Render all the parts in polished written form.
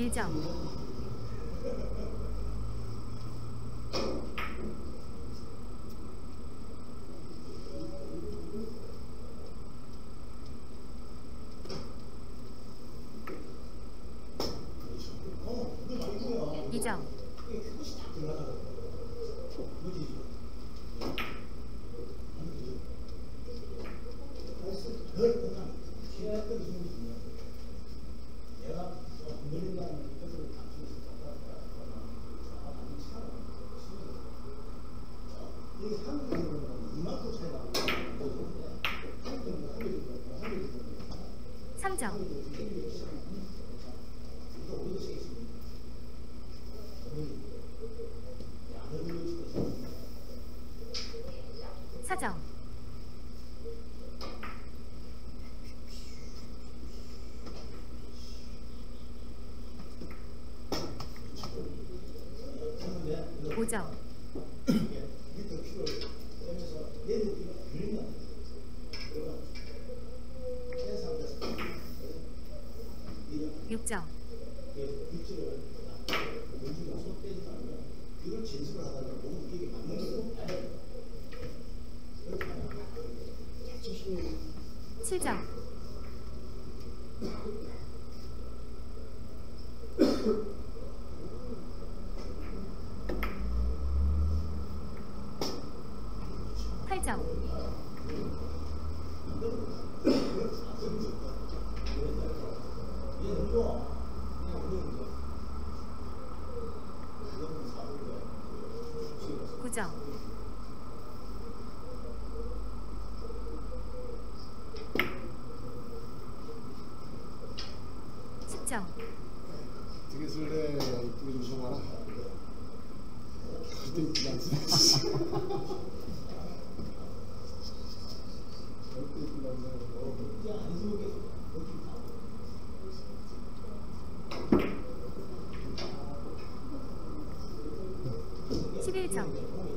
1점. 2점. 삼점. 4점. 5점. 6점. 7점. 8점. 9점. 10점. 되게 술래 이쁘게 좀 써봐라. 그때 이쁘지 않습니까? 절대 이쁘지 않나요? 11점.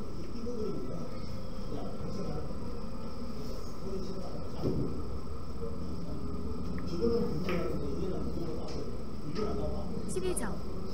12점.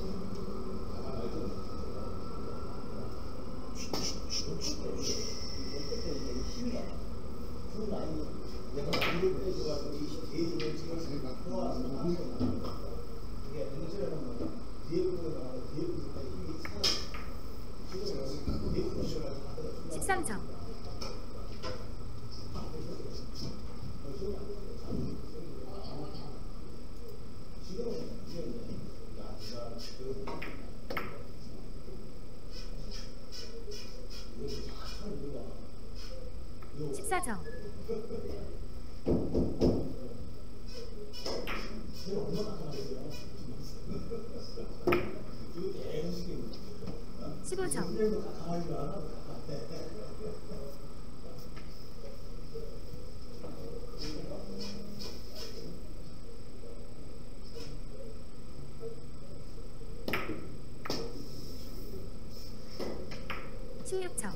13점. 14점. 15점. 16점.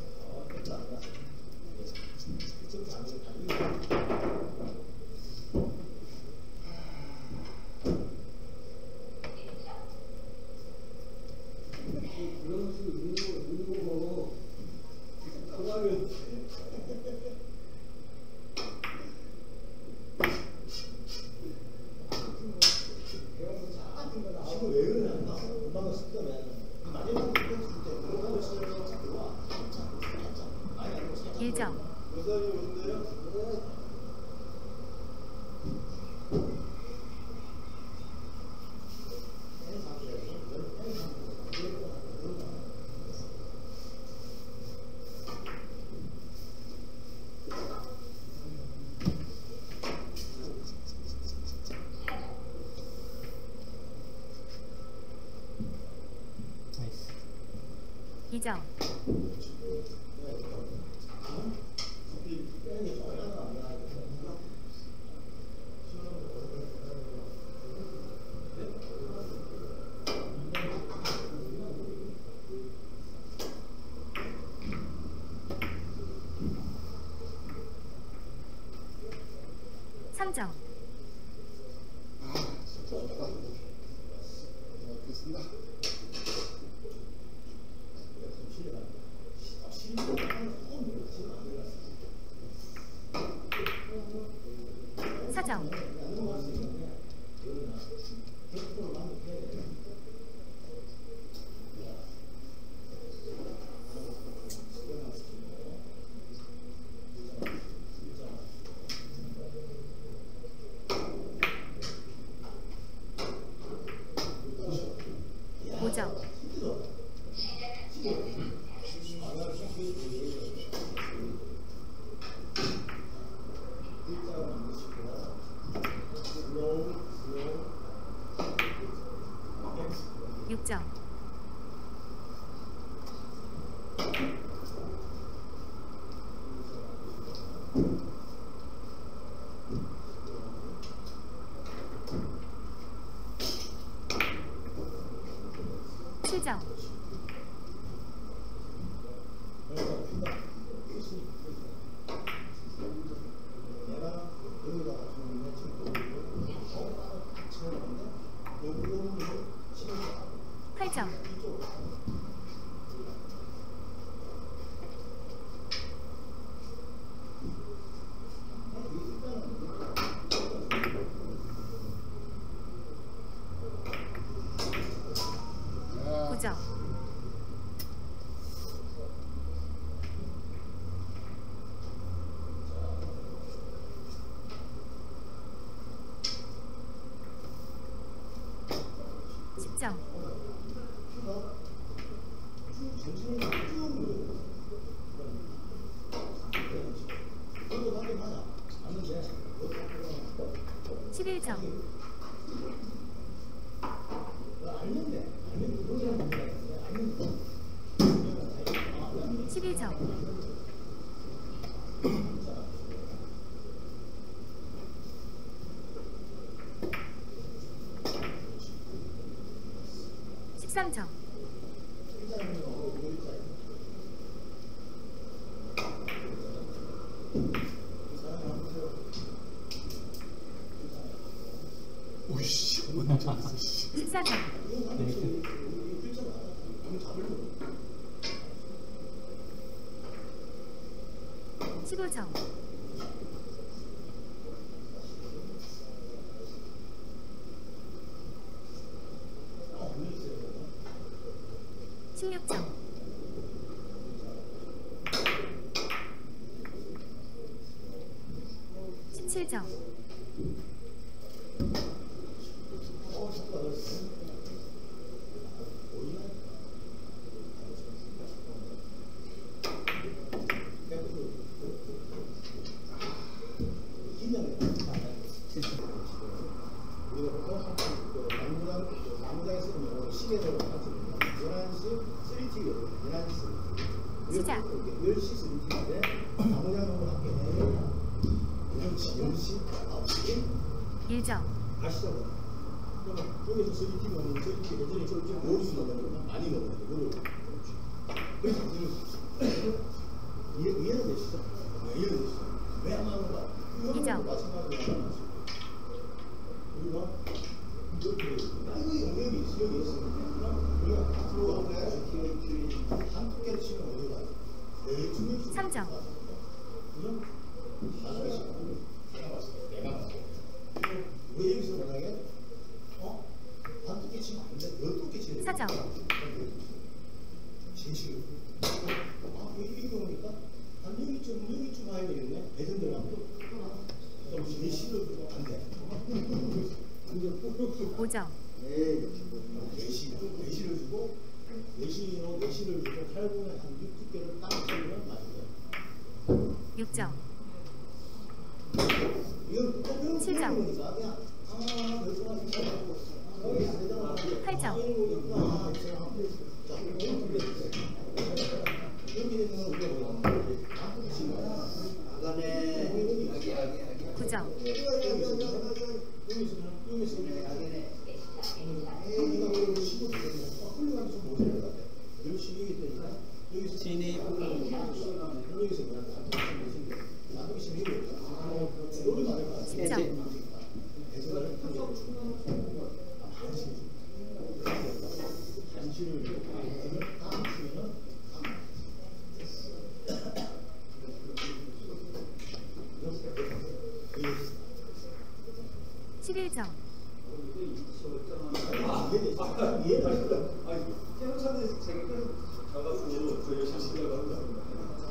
1점. 2점. 3점. 됐습니다. 4점. 오점 6점. 7점. 팔점 9점. 10점. 11점. 12점. 13점. 14점. 15점. 16점. 17점. 11시 시작. 10시 스리팅인데 당장으로 할게. 10시 9시 1점. 아시죠? 그러면 여기서 스리팅은 저렇게 예전에 저렇게 모르는 거는 많이 먹어요. 그래서 이해는 되시죠? 이해는 되시죠? 왜 안 하는 거야? 이점. 마찬가지로 우리가 이거 영역이 있어. 여기 있으니까 우리가 앞으로 한 개를 치면 어디가 3점. 그죠? 한 개씩 내가 왜 여기서 만약에 한 두께 치면 안 돼. 12개 치면 4점. 진실. 이게 보니까 한 여기쯤 가야 되겠네. 배전 들어가면 좀 진실을 주고 안 돼. 5점. 내시를 주고 내시를 주고 8분에 한 6개를 딱 치면 맞아요. 6점. 이건 또 7점. 거니까 그냥 거기 안 되잖아. 8점. 이렇게 되면 우리가 뭐야? 9점. 진입. 점. 11점. 깨우사는 제가 가갖고 저 열심히 시키려고 합니다.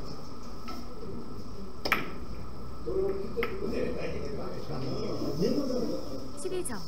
12점.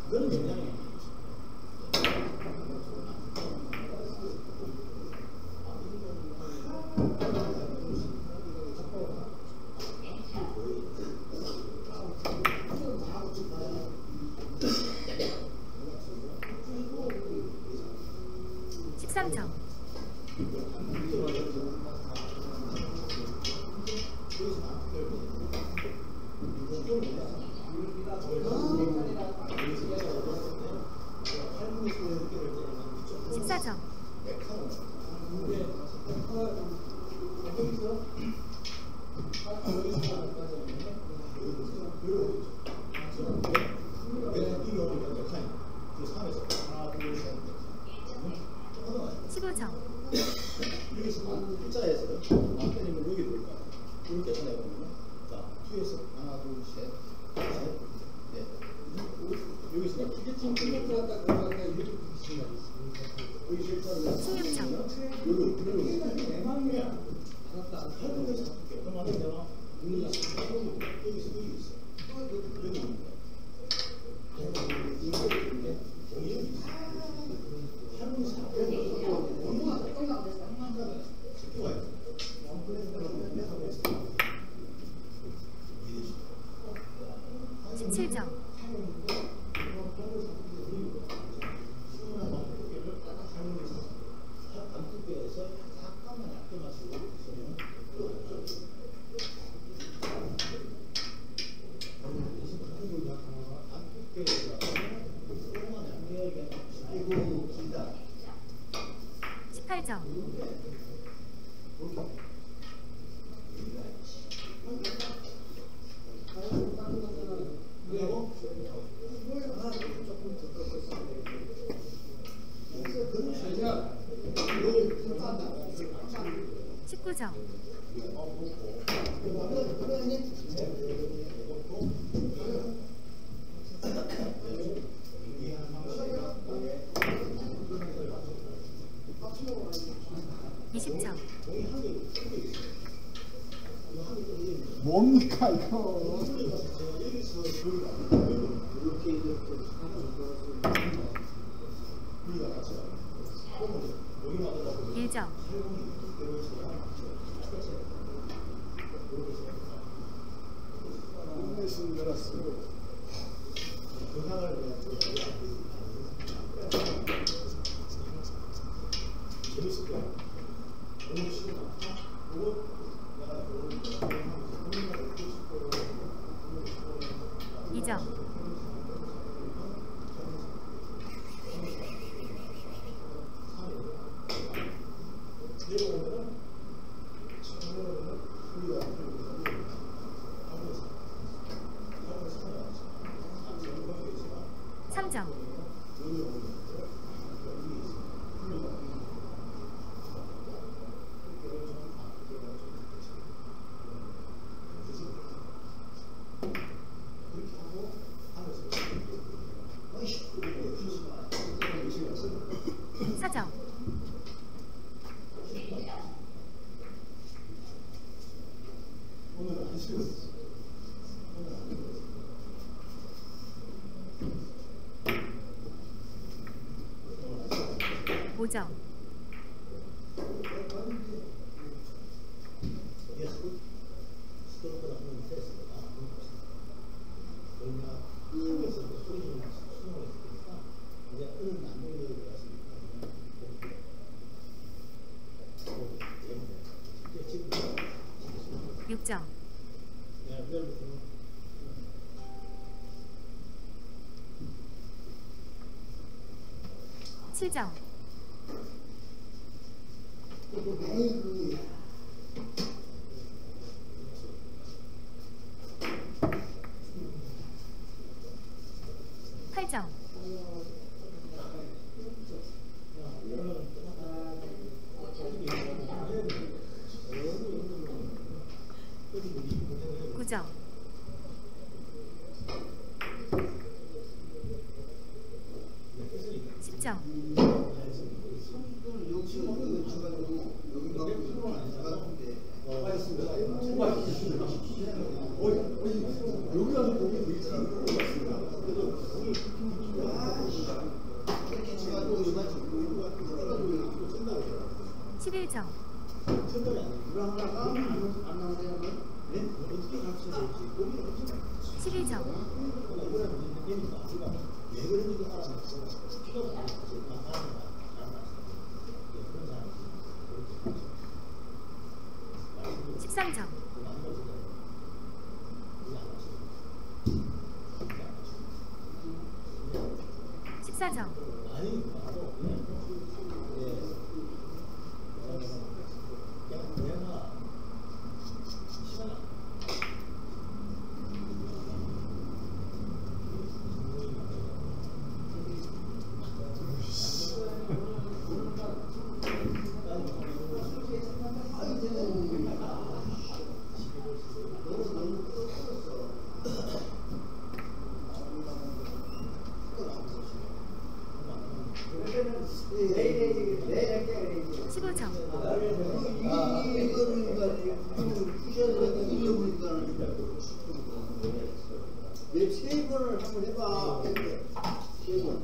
뭡니까 이거? 예정. 점. 7점. 6점. 여기 가서 보면 되게 잘 들어갔습니다. 그래서 거기 이렇게 쳐가지고 이거 쳤다고 해요. 11점. 쳤다가 이거 하나가 안 나오면 네? 어떻게 같이 될지 고민을 어떻게 12점. 이거랑 무슨 게임이니까 우리가 왜 그런지 알아서 필요가 안 나지. 그런 사람이 13점. 14점. 아니, 바로 그냥 내가 시간 세 번을 한번 해봐. 세 번.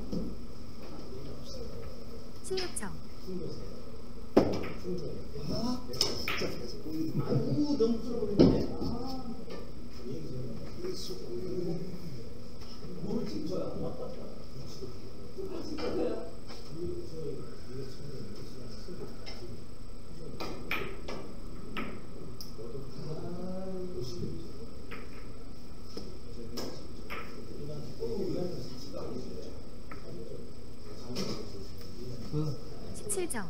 16점. 아, 진짜 계속. 아이고, 너무 풀어버리네. 아, 뭘 찍은 거야? 그 17점.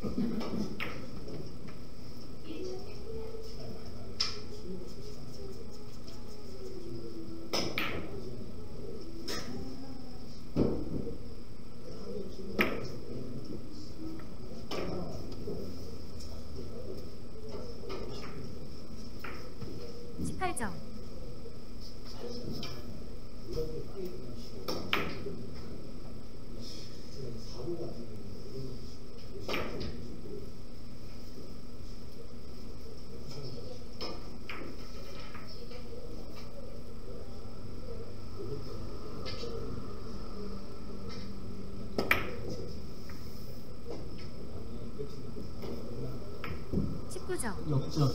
점. 역전.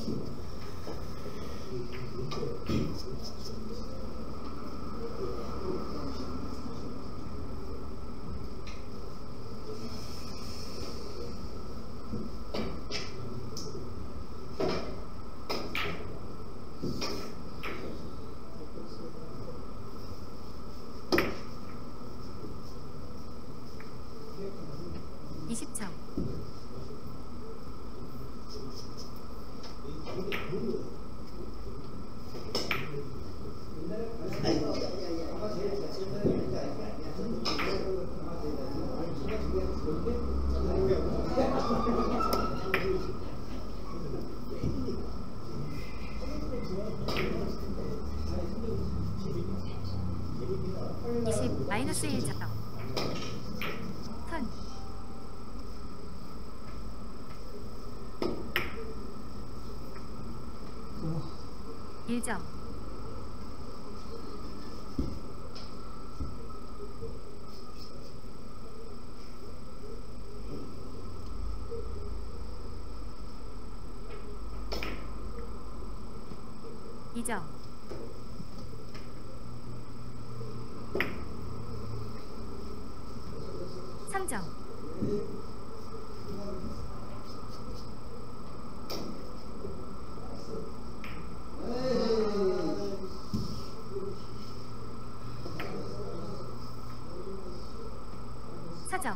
20점. 마이너스 1점. 턴. 1점. 이점 3점. 사점.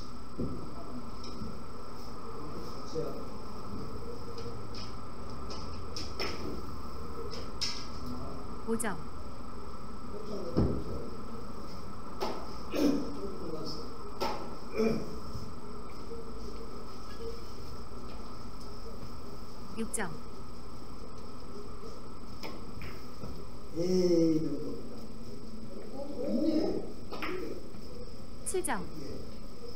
5점. 6점. 에이, 7점.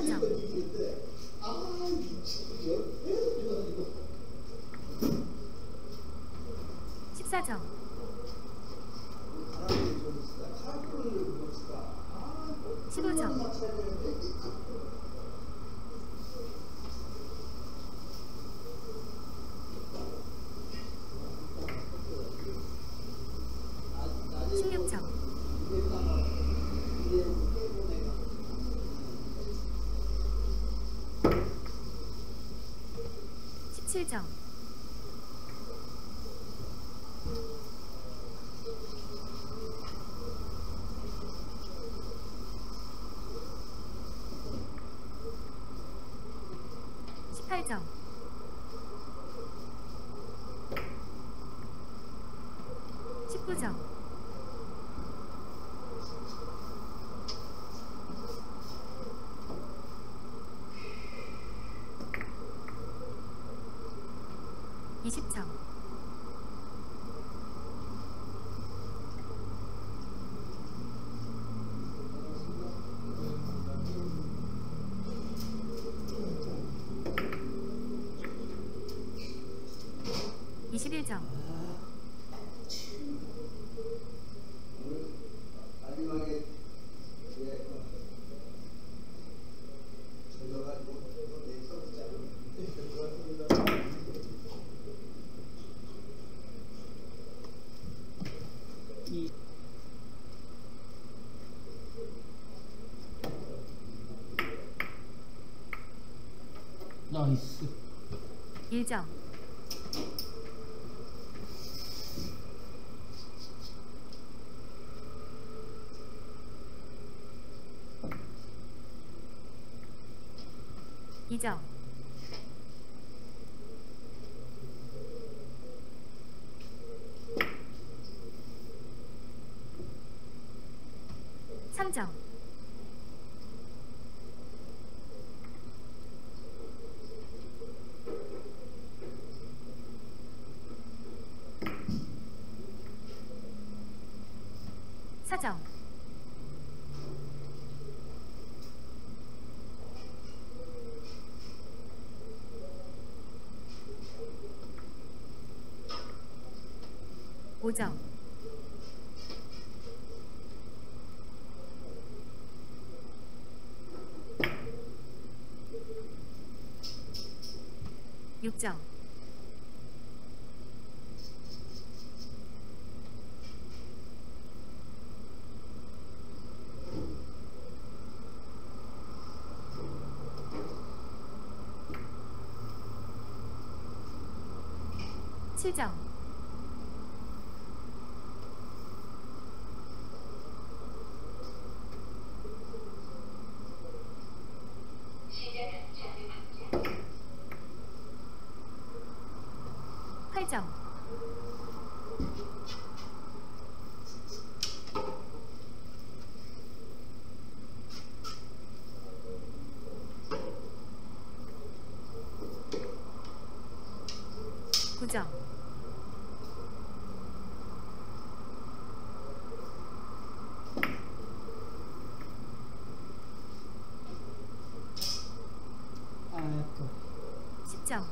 3점. 건 이기는데 아 미친 열 계속 들어가지고 14점. 바람이 좀 치다 카라콜을 못 치다 아 15점. 맞춰야 되는데 낮에 16점. 이랬다가 이래 깨고 내가 17점. 18점. 19점. 20점. 21점. 오늘 마지막에 예, 젖어가지고 또 내일 써보자고 들어갔습니다. 나이스. 1점. 2점. 3점. 4점. 5점. 6점. 7점. 8점. 9점. 10점.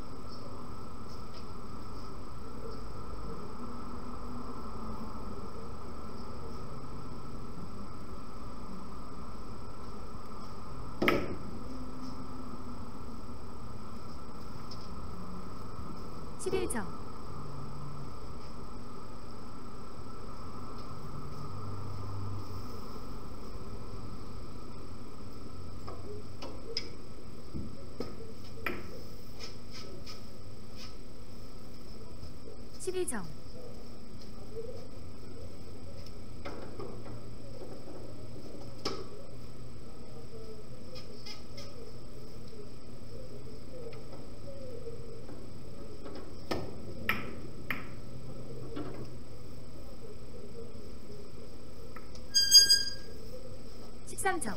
11점. 12점. 13점.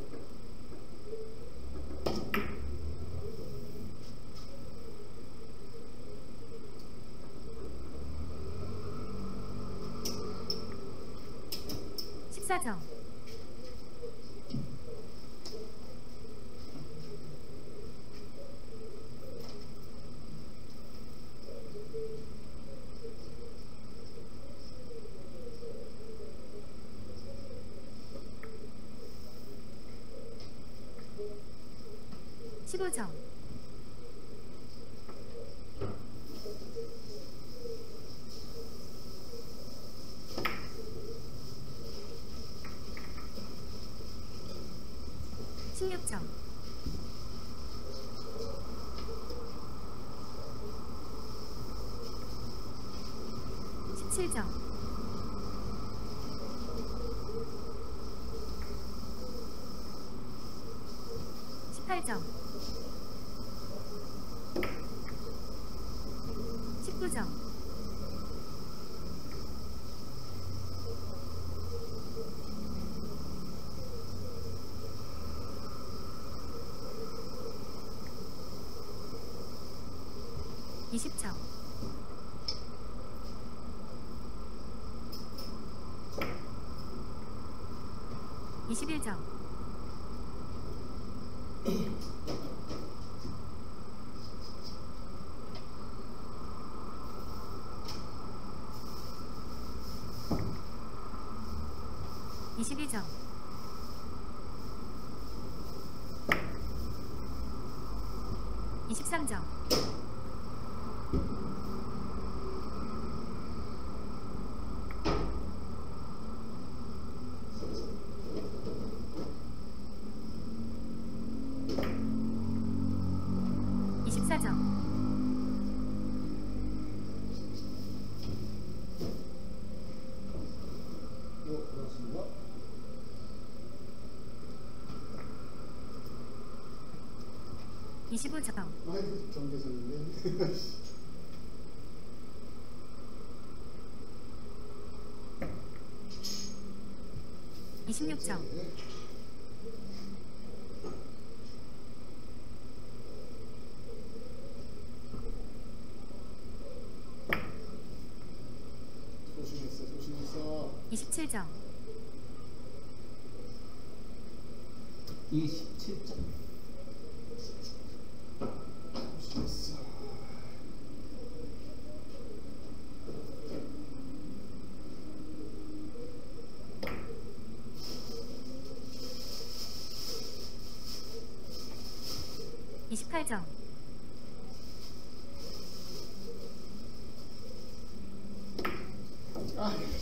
14점. 14점. 십오 점. 십육 점. 17점. 18점. 19점. 20점. 21점. 22점. 23점. 24점. 고맙습니다. 25점. 아이고 경계선인데. 26점. 27점. 27점. 28점. あ